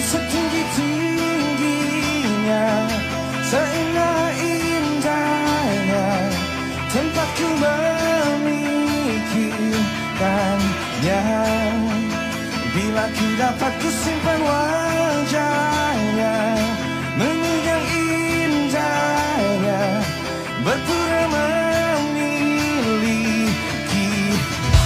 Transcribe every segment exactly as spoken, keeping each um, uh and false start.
setinggi-tingginya, seindah-indahnya tempat ku memikirkannya. Bila ku dapat ku simpan wajahnya, memegang indahnya, berpura memiliki.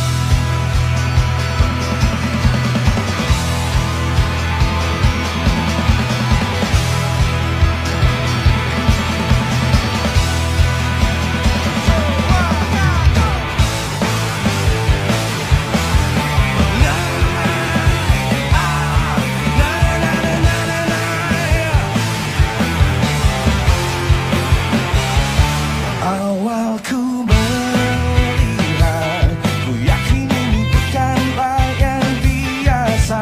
Awal ku melihat, ku yakin ini bukan bayang biasa,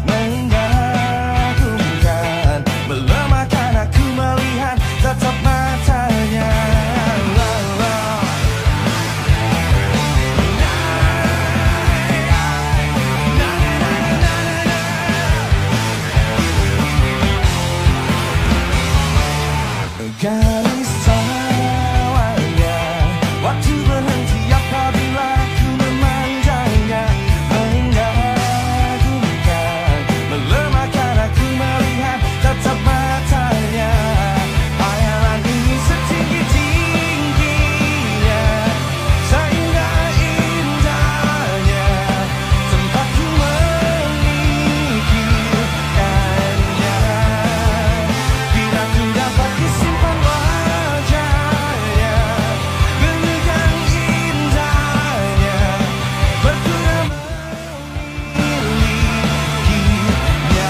mengagumkan. Belum akan aku melihat tatap matanya. Garis tawanya, waktu berhenti apabila ku memandangnya, mengagumkan. Belum akan aku melihat tatap matanya. Hayalan ini setinggi-tingginya, seindah-indahnya tempat ku memikirkannya. Bila ku dapat ku simpan wajahnya, memegang indahnya, berpura memilikinya.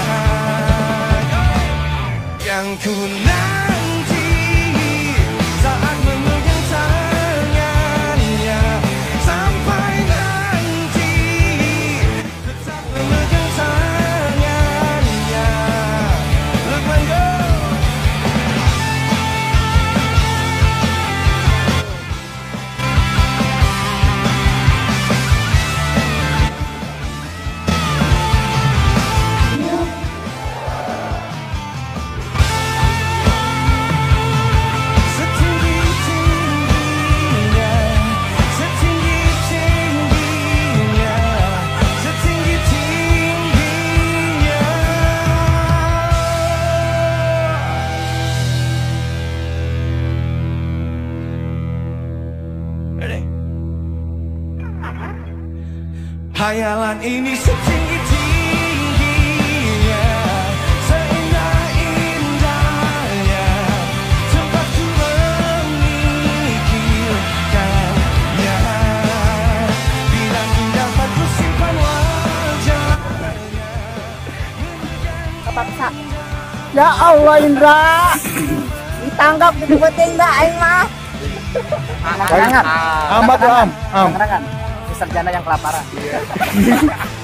Yang ku nanti saat memegang tangannya, sampai nanti tetap memegang tangannya. Lukman, go! Setinggi-tingginya, setinggi-tingginya, setinggi-tingginya. Ready? Hayalan ini setinggi-tingginya, seindah-indahnya tempat ku memikirkannya. Bila ku dapat ku simpan wajahnya, Paksa. Ya Allah Indra, ditangkap di penting dah aing mah. Angan-angan. Amat ya am, am. Angan-angan. Si sarjana yang kelaparan.